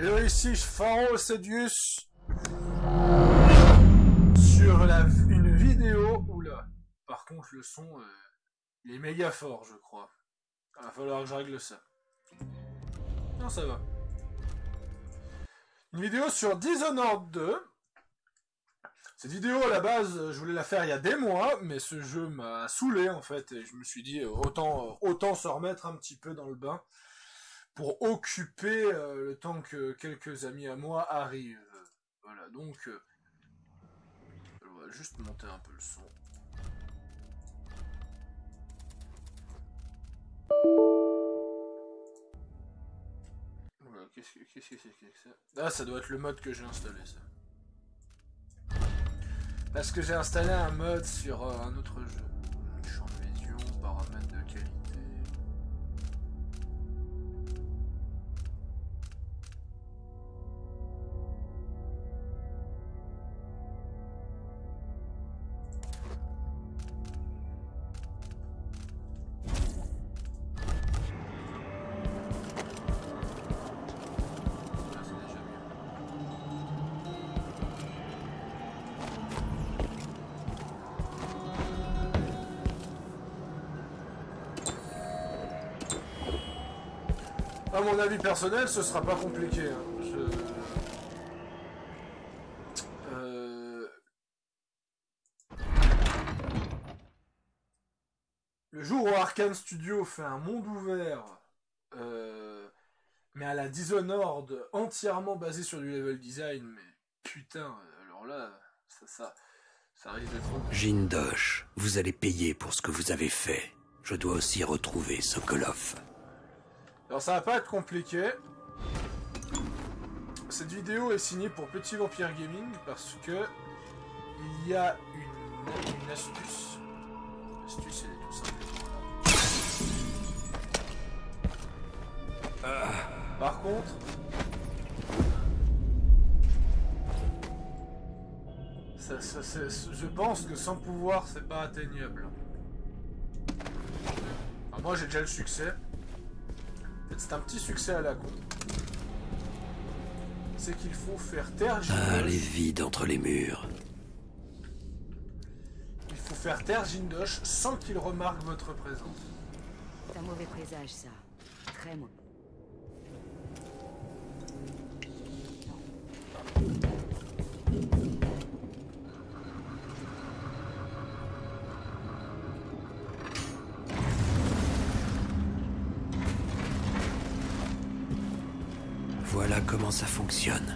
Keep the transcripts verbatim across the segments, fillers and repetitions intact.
Hello, ici Pharaoh Sedius sur la, une vidéo. Oula, par contre le son euh, il est méga fort, je crois. Il va falloir que je règle ça. Non, ça va. Une vidéo sur Dishonored deux. Cette vidéo à la base je voulais la faire il y a des mois, mais ce jeu m'a saoulé en fait et je me suis dit autant, autant se remettre un petit peu dans le bain pour occuper euh, le temps que quelques amis à moi arrivent. Voilà, donc euh, on va juste monter un peu le son. Voilà, qu'est-ce que qu'est-ce que c'est que ça? Ah, ça doit être le mode que j'ai installé, ça. Parce que j'ai installé un mode sur euh, un autre jeu. Champ de vision, paramètres de qualité. À mon avis personnel, ce sera pas compliqué. Hein. Je... Euh... Le jour où Arkane Studio fait un monde ouvert, euh... mais à la Dishonored, entièrement basé sur du level design, mais putain, alors là, ça, ça, ça risque d'être... Jindosh, vous allez payer pour ce que vous avez fait. Je dois aussi retrouver Sokolov. Alors ça va pas être compliqué. Cette vidéo est signée pour Petit Vampire Gaming parce que il y a une, une astuce. L'astuce elle est tout simple. Ah. Par contre, ça, ça, ça, je pense que sans pouvoir c'est pas atteignable. Alors moi j'ai déjà le succès. C'est un petit succès à la con. C'est qu'il faut faire taire Jindosh. Ah, les vides entre les murs. Il faut faire taire Jindosh sans qu'il remarque votre présence. C'est un mauvais présage, ça. Très mauvais. Voilà comment ça fonctionne.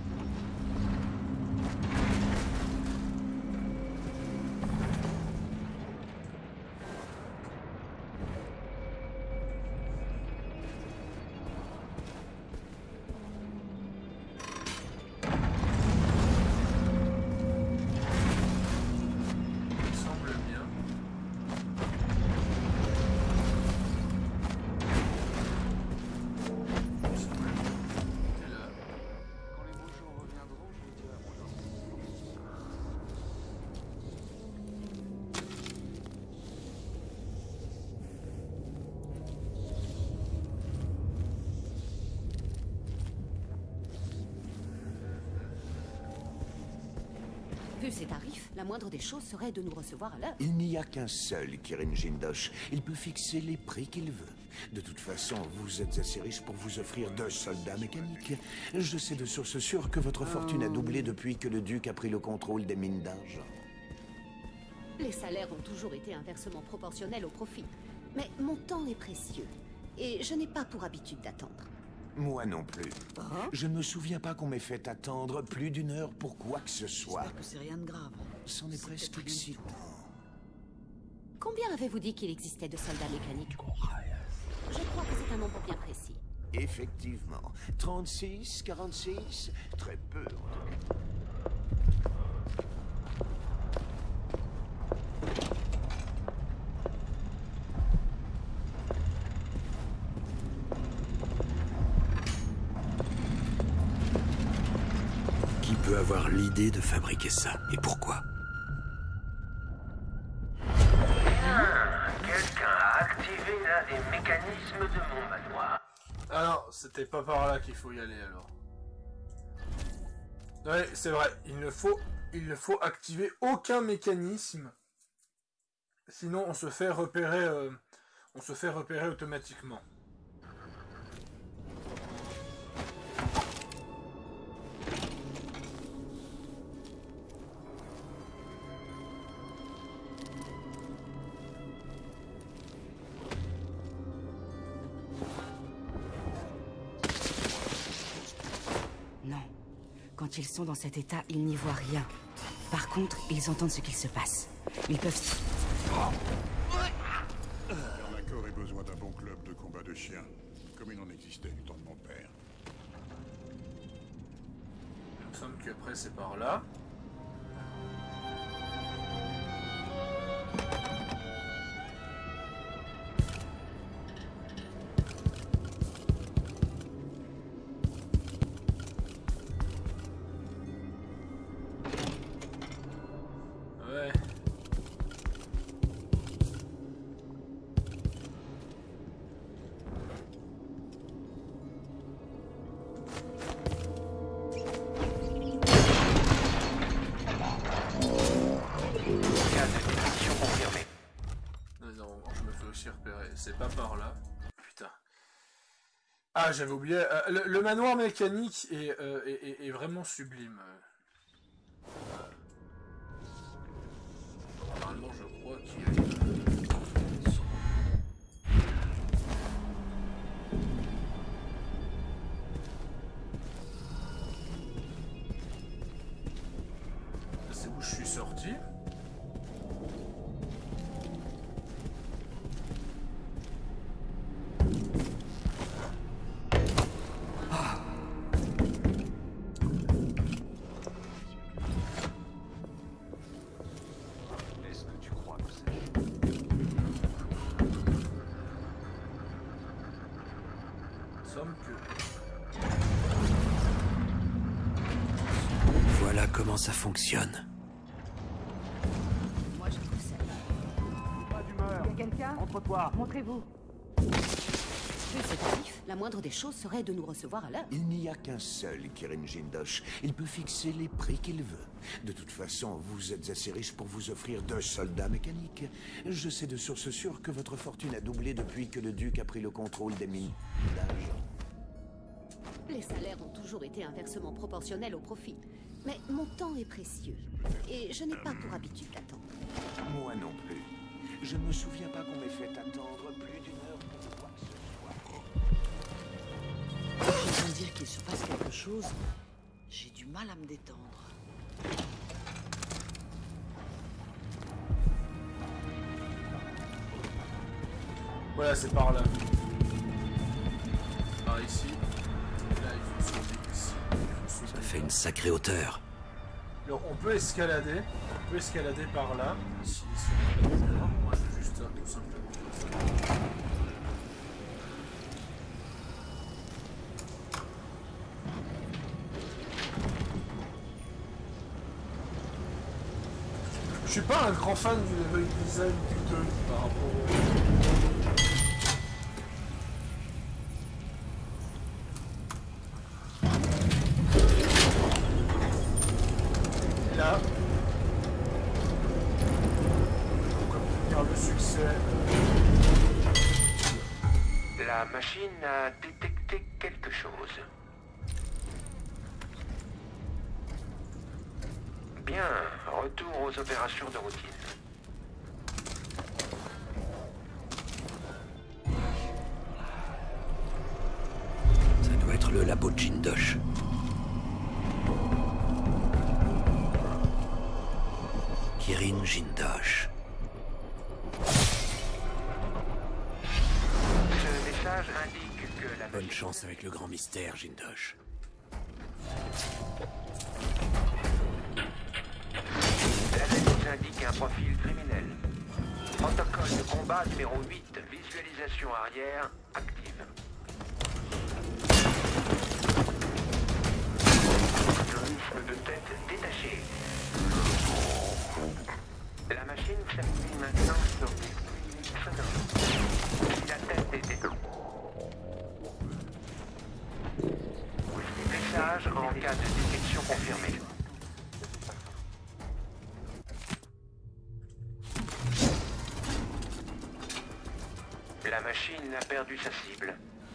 Vu ses tarifs, la moindre des choses serait de nous recevoir à l'heure. Il n'y a qu'un seul Kirin Jindosh. Il peut fixer les prix qu'il veut. De toute façon, vous êtes assez riche pour vous offrir deux soldats mécaniques. Je sais de sources sûres que votre fortune a doublé depuis que le duc a pris le contrôle des mines d'argent. Les salaires ont toujours été inversement proportionnels au profit. Mais mon temps est précieux. Et je n'ai pas pour habitude d'attendre. Moi non plus. Hein? Je ne me souviens pas qu'on m'ait fait attendre plus d'une heure pour quoi que ce soit. J'espère que c'est rien de grave. C'en est presque excitant. Combien avez-vous dit qu'il existait de soldats mécaniques? Je crois que c'est un nombre bien précis. Effectivement. trente-six, quarante-six, très peu en tout cas. Qui peut avoir l'idée de fabriquer ça? Et pourquoi? Quelqu'un a activé l'un des mécanismes de mon manoir. Ah non, c'était pas par là qu'il faut y aller alors. Ouais, c'est vrai. Il ne faut, il ne faut activer aucun mécanisme. Sinon, on se fait repérer, euh, on se fait repérer automatiquement. Quand ils sont dans cet état, ils n'y voient rien. Par contre, ils entendent ce qu'il se passe. Ils peuvent... Bernacor ait besoin d'un bon club de combat de chiens, comme il en existait du temps de mon père. Il me semble qu'après c'est par là. C'est pas par là. Putain. Ah, j'avais oublié. Euh, le, le manoir mécanique est, euh, est, est, est vraiment sublime. Normalement, je crois qu'il y a... C'est où je suis sorti. Voilà comment ça fonctionne. Moi, je trouve ça. Pas d'humeur. Il y a quelqu'un? Entre toi. Montrez-vous. Vu ce tarif, la moindre des choses serait de nous recevoir à l'heure. Il n'y a qu'un seul Kirin Jindosh. Il peut fixer les prix qu'il veut. De toute façon, vous êtes assez riche pour vous offrir deux soldats mécaniques. Je sais de source sûre que votre fortune a doublé depuis que le duc a pris le contrôle des mines d'argent. Les salaires ont toujours été inversement proportionnels au profit. Mais mon temps est précieux. Et je n'ai pas pour habitude d'attendre. Moi non plus. Je ne me souviens pas qu'on m'ait fait attendre plus d'une heure pour quoi que ce soit. Je viens de dire qu'il se passe quelque chose. J'ai du mal à me détendre. Voilà, c'est par là. Par ici. Là, il faut sauter ici. Ça fait une sacrée hauteur. Alors, on peut escalader. On peut escalader par là. Ici, ici, on a pas moi, je vais juste tout simplement faire ça. Je suis pas un grand fan du level design du deux par rapport au... Là, pour obtenir le succès. La machine a détecté quelque chose. Bien, retour aux opérations de routine. Ça doit être le labo Jindosh. Kirin Jindosh. Ce message indique que la Bonne machine... chance avec le grand mystère, Jindosh. L'analyse indique un profil criminel. Protocole de combat numéro huit, visualisation arrière, active. Rifle de tête détaché. La machine s'appuie maintenant sur des fluides sonores. Si la tête était... Message en cas de détection confirmée. La machine a perdu sa cible.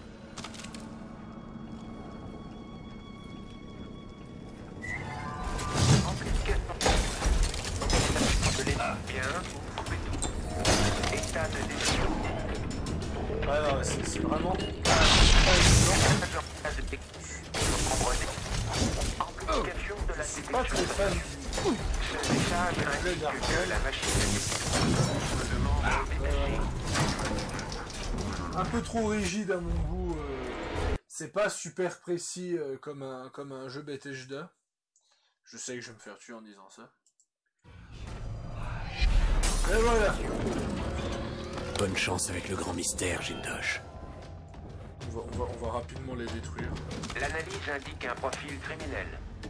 Bien, coupez tout. État de décision. Ouais, non, c'est vraiment pas évident. Amplification de la C'est pas très détection. fan. Ce message indique que la machine me demande de détacher. Un peu trop rigide à mon goût. euh, C'est pas super précis euh, comme, un, comme un jeu Bethesda. Je sais que je vais me faire tuer en disant ça. Et voilà. Bonne chance avec le grand mystère, Jindosh. On va, on va, on va rapidement les détruire. L'analyse indique un profil criminel.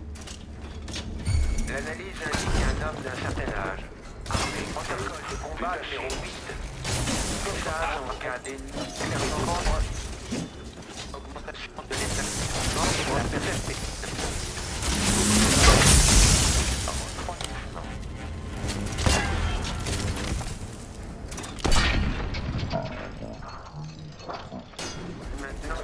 L'analyse indique un homme d'un certain âge. Armé, protocole de combat numéro huit. Message en cas d'ennemi. Comprendre. Augmentation de l'état. Membre de la perception. Trois mouvements. Maintenant,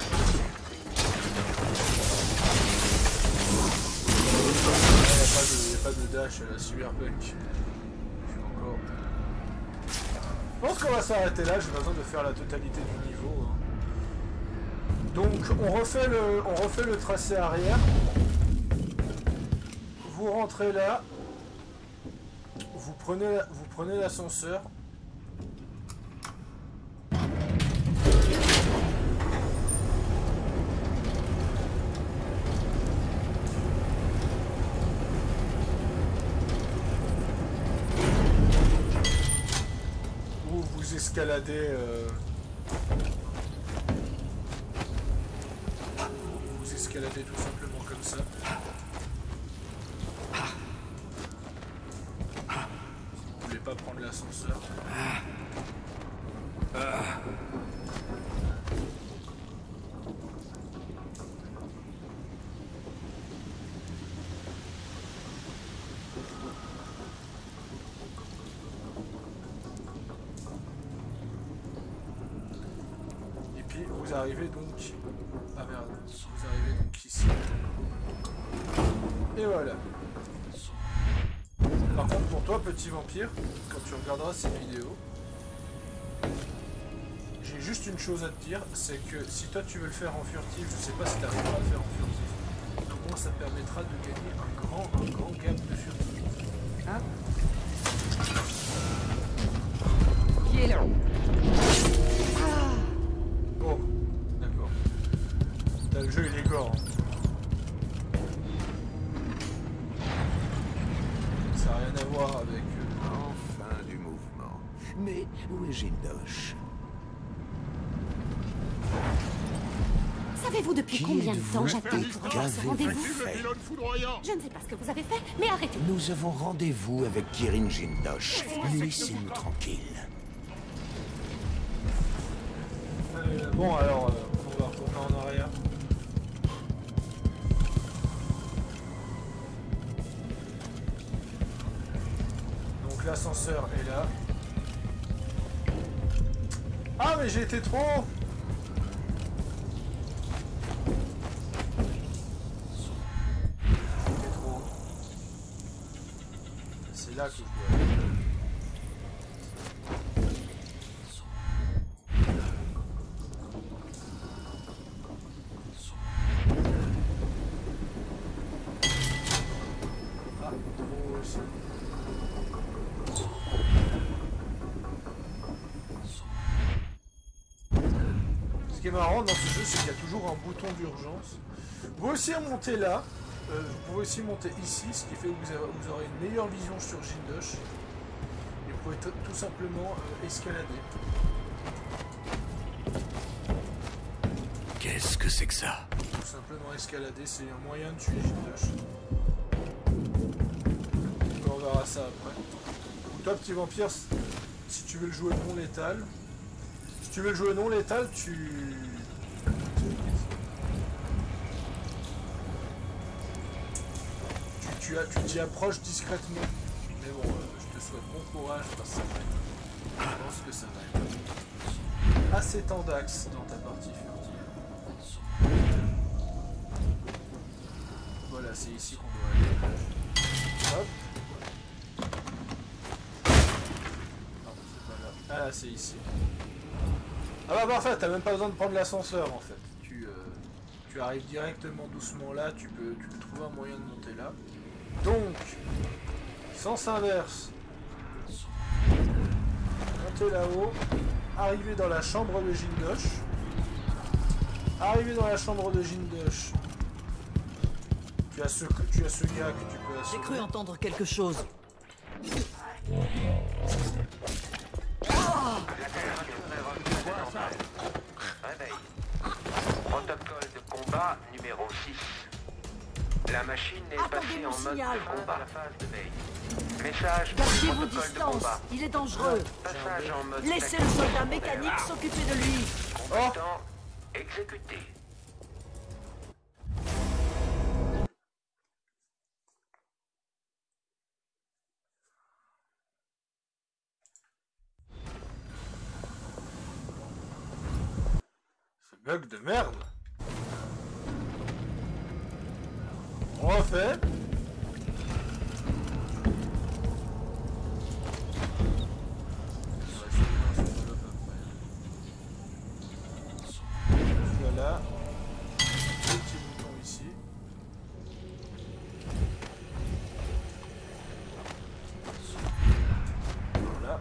Il n'y a, a pas de dash à la cyberpunk. Je suis encore. Je pense qu'on va s'arrêter là, j'ai besoin de faire la totalité du niveau. Hein. Donc on refait le. on refait le tracé arrière. Vous rentrez là. Vous prenez vous prenez l'ascenseur. Vous escaladez euh... vous escaladez tout simplement comme ça. Vous voulez pas prendre l'ascenseur. Vous arrivez donc... Ah merde, vous arrivez donc ici. Et voilà. Par contre pour toi petit vampire, quand tu regarderas ces vidéos, j'ai juste une chose à te dire, c'est que si toi tu veux le faire en furtif, je sais pas si tu arriveras à le faire en furtif, mais au moins ça permettra de gagner un grand, un grand gap de furtif. Hein? Qui est là? Bon, d'accord. T'as le jeu il est gore. Hein. Ça n'a rien à voir avec... Euh... Enfin du mouvement. Mais où est Jindosh? Savez-vous depuis Qui combien de êtes-vous temps j'attends et pour avoir ce qu'avez-vous rendez-vous? fait? Je ne sais pas ce que vous avez fait, mais arrêtez. Nous avons rendez-vous avec Kirin Jindosh. Laissez-nous tranquilles. Euh, bon alors, euh, on va retourner en arrière. Donc l'ascenseur est là. Ah mais j'ai été trop... J'étais trop... C'est là que je dois aller. Ce qui est marrant dans ce jeu, c'est qu'il y a toujours un bouton d'urgence. Vous pouvez aussi monter là, euh, vous pouvez aussi monter ici, ce qui fait que vous, avez, vous aurez une meilleure vision sur Jindosh. Et vous pouvez tout simplement euh, escalader. Qu'est-ce que c'est que ça? Tout simplement escalader, c'est un moyen de tuer Jindosh. On verra ça après. Donc toi, petit vampire, si tu veux le jouer non létal, si tu veux le jouer non létal, tu... tu as, tu t'y approches discrètement. Mais bon, euh, je te souhaite bon courage parce que ça va être... Je pense que ça va être assez tendax dans ta partie furtive. Voilà, c'est ici qu'on doit aller. Hop. Non, c'est pas là. Ah là, c'est ici. Ah bah parfait, t'as même pas besoin de prendre l'ascenseur en fait. Tu, euh, tu arrives directement doucement là, tu peux, tu peux trouver un moyen de monter là. Donc, sens inverse. Monter là-haut, arriver dans la chambre de Jindosh. Arriver dans la chambre de Jindosh. Tu as ce, tu as ce gars que tu peux assommer. J'ai cru entendre quelque chose. Réveil. Protocole de combat numéro six. La machine est Attendez passée mon en mode signal. combat à la phase de veille. Message Gardez vos protocole de distances. combat. Il est dangereux. Passage en mode Laissez le soldat mécanique s'occuper de lui. compétent exécuté. Ce bug de merde. On refait. Voilà. Deux petits boutons ici. Voilà.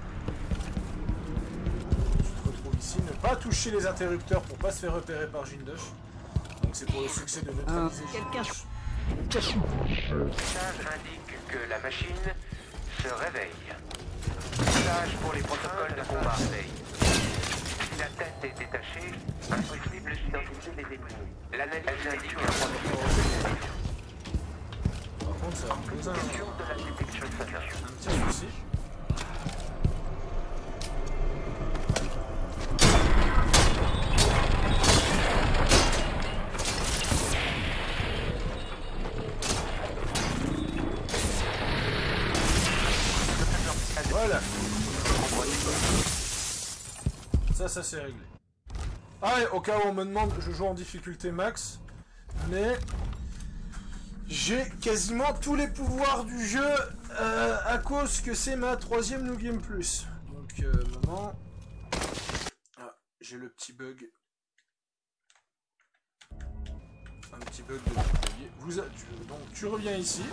Tu te retrouves ici. Ne pas toucher les interrupteurs pour pas se faire repérer par Jindosh. Donc c'est pour le succès de neutraliser Quelqu'un. Jindosh. Message indique que la machine se réveille. Message pour les protocoles de combat. Réveil. Si la tête est détachée, impossible d'identifier les ennemis. L'analyse indique un protocole. Par contre, ça va me poser un, Question de la détection sonore. un petit souci. Voilà. Ça, ça c'est réglé. Ah et au cas où on me demande, je joue en difficulté max, mais j'ai quasiment tous les pouvoirs du jeu euh, à cause que c'est ma troisième New Game Plus. Donc, euh, moment... Ah, j'ai le petit bug. Un petit bug de clavier. Vous a... tu... Donc tu reviens ici.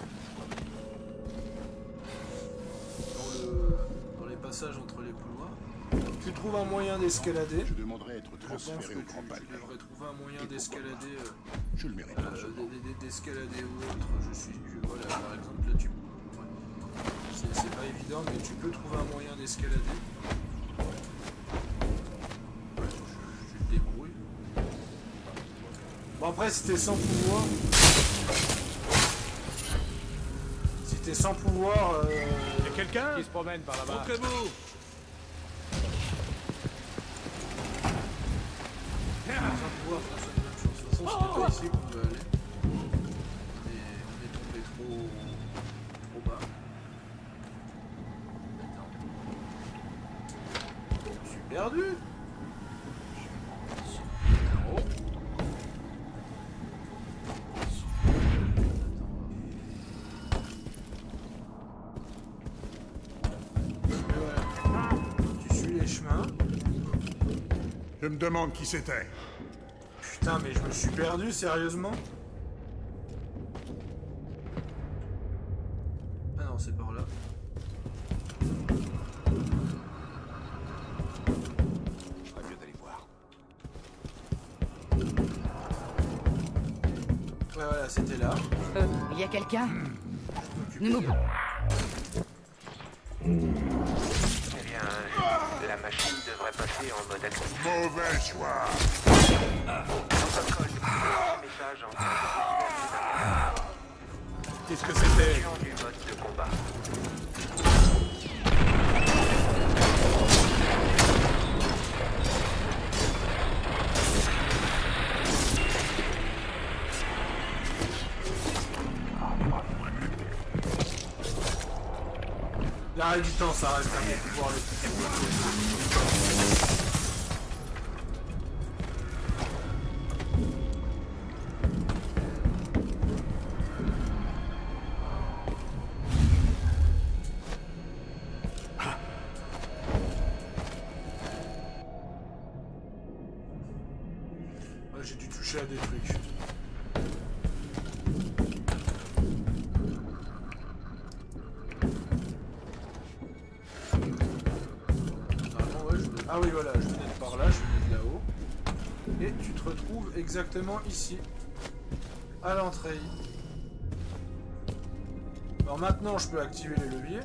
Dans, le... Dans les passages entre les couloirs. Tu trouves un moyen d'escalader. Je demanderai à être Je pense que transféré au tu, Grand tu Palais. devrais trouver un moyen Et pourquoi d'escalader. Euh, Je le mérite. euh, largement. d- d- d'escalader ou autre. Je suis. je- voilà, par exemple, là tu. Ouais. C'est c'est pas évident, mais tu peux trouver un moyen d'escalader. Ouais, je, je te débrouille. Bon, après, si t'es sans pouvoir. Si t'es sans pouvoir. Euh... Y'a quelqu'un qui se promène par là-bas. Montrez-vous. Sans pouvoir, ça sonne même chose. De toute façon, c'était pas ici qu'on devait aller. Et on est tombé trop. trop bas. Attends. Je suis perdu. En haut. Voilà. Tu suis les chemins. Je me demande qui c'était. Putain, mais je me suis perdu, sérieusement? Ah non, c'est par là. Pas mieux d'aller voir. Ouais, voilà, c'était là. Euh, il y a quelqu'un? Ne me... Eh bien, la machine devrait passer en mode actif. Mauvais choix. Protocole de combat. Message en Qu'est-ce que c'était? fonction du mode de combat. L'arrêt du temps, ça reste un des pouvoirs les plus ouais, j'ai dû toucher à des trucs. Ah oui, voilà, je venais de par là, je venais de là-haut. Et tu te retrouves exactement ici, à l'entrée. Alors maintenant, je peux activer les leviers.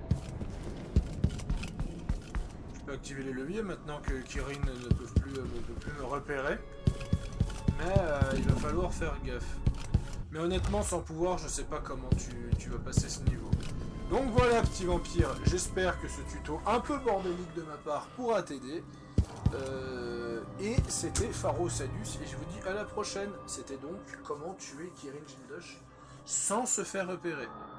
Je peux activer les leviers maintenant que Kirin ne peut plus, euh, ne peut plus me repérer. Mais euh, il va falloir faire gaffe. Mais honnêtement, sans pouvoir, je sais pas comment tu, tu vas passer ce niveau. Donc voilà, petit vampire, j'espère que ce tuto un peu bordélique de ma part pourra t'aider. Euh, et c'était Pharo Sadus, et je vous dis à la prochaine. C'était donc comment tuer Kirin Jindosh sans se faire repérer.